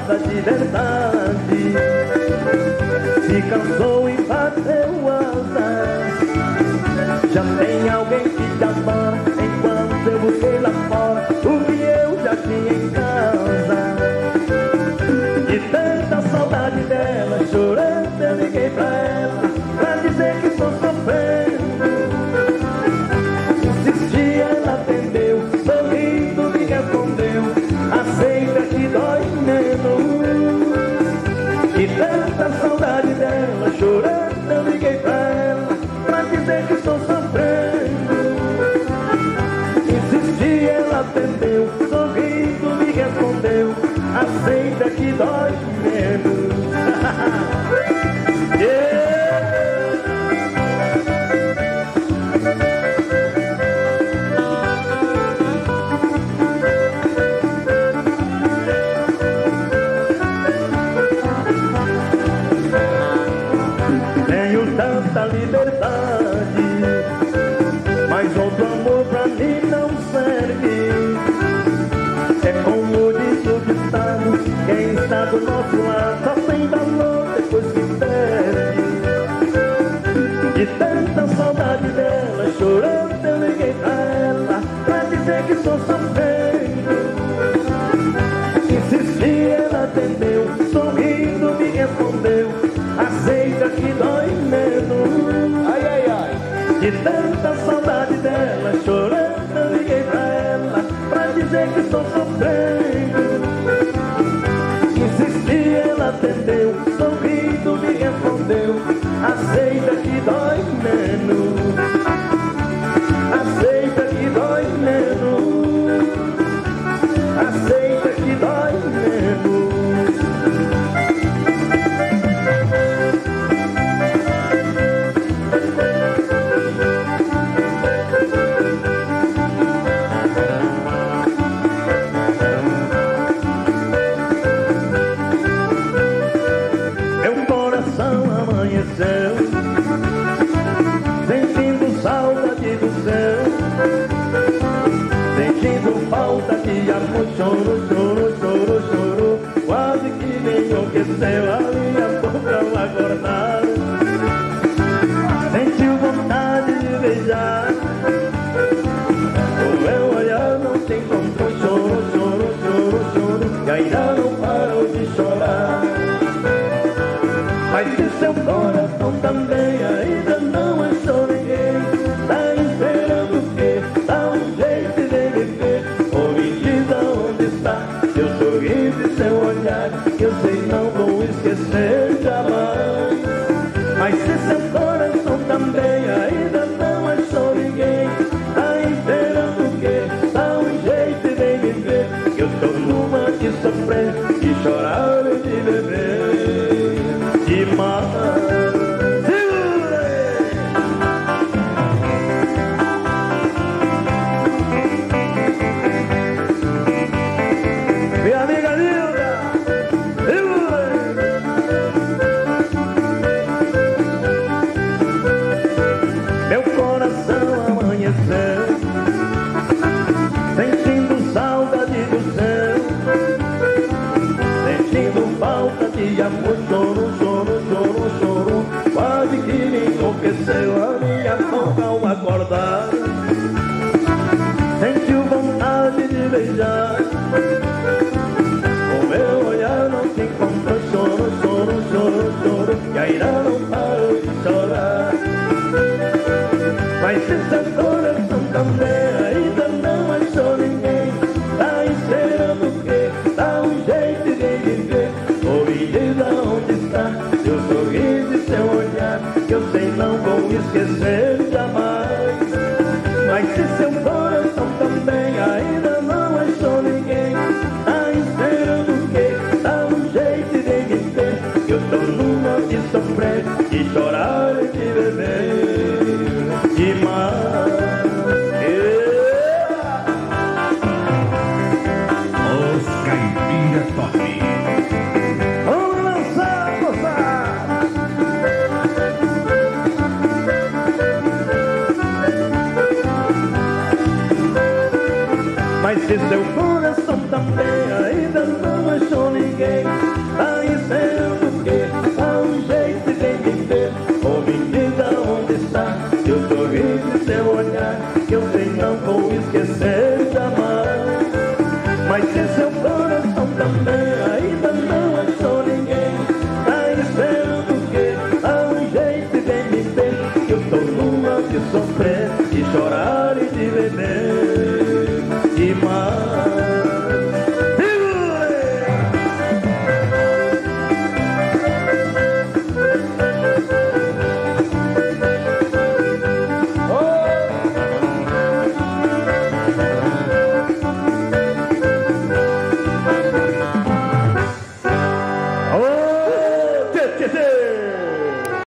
amada de verdade se cansou e bateu asas. Já tem alguém que te ama enquanto eu busquei lá fora o que eu já tinha em casa. De tanta saudade dela, chorando eu liguei pra ela pra dizer que estou sofrendo. Insisti, ela atendeu, sorrindo me respondeu: aceita que dói menos. De tanta saudade dela, chorando eu liguei pra ela pra dizer que estou sofrendo. Insisti, ela atendeu, sorrindo me respondeu: aceita que dói menos. Yeah. Tenho tanta liberdade, mas outro amor pra mim não serve. É como diz o ditado: quem está do nosso lado só tem valor depois que perde. De tanta saudade dela, chorando eu liguei pra ela pra dizer que estou sofrendo. Insisti, ela atendeu, sorrindo me respondeu: aceita que dói menos. Ai, ai, ai. De tanta saudade dela, chorando eu liguei pra ela pra dizer que estou sofrendo. Insisti, ela atendeu, sorrindo me respondeu: aceita que dói menos. Aceita que dói menos. Aceita que dói menos. Meu coração amanheceu sentindo saudade do céu, sentindo falta de amor. Choro, choro, choro, choro, quase que me enlouqueceu a minha boca ao acordar. Sentiu vontade de beijar, o meu olhar não te encontrou. Choro, choro, choro, choro, e ainda não parou de chorar. Mas se seu coração também ainda não achou ninguém, tá esperando o quê? Dá um jeito de me ver, ou me diz aonde está seu sorriso e seu olhar, que eu sei não vou esquecer jamais. Mas se seu coração também ainda não achou ninguém, tá esperando o quê? Dá um jeito de me ver, que eu tô numa de sofrer, de chorar e de beber demais. Minha amiga linda, meu coração amanheceu sentindo saudade do céu, sentindo falta de amor. Choro, choro, choro, choro, quase que me enlouqueceu a minha boca ao acordar. Sentiu vontade de beijar, o meu olhar não te encontrou. Choro, choro, choro, choro, e ainda não parou de chorar. Mas se seu coração também ainda não achou ninguém, tá esperando o quê? Dá um jeito de viver, ou me diz aonde está seu sorriso e seu olhar, que eu sei não vou esquecer jamais. Mas se seu coração também ainda não achou ninguém, tá esperando o quê? Dá um jeito de viver, que eu tô numa de sofrer, de chorar e de beber demais. Os Caipira Top.